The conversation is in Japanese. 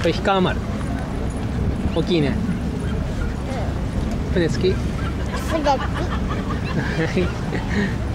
れ氷川丸。大きいね。船好き？ 好き。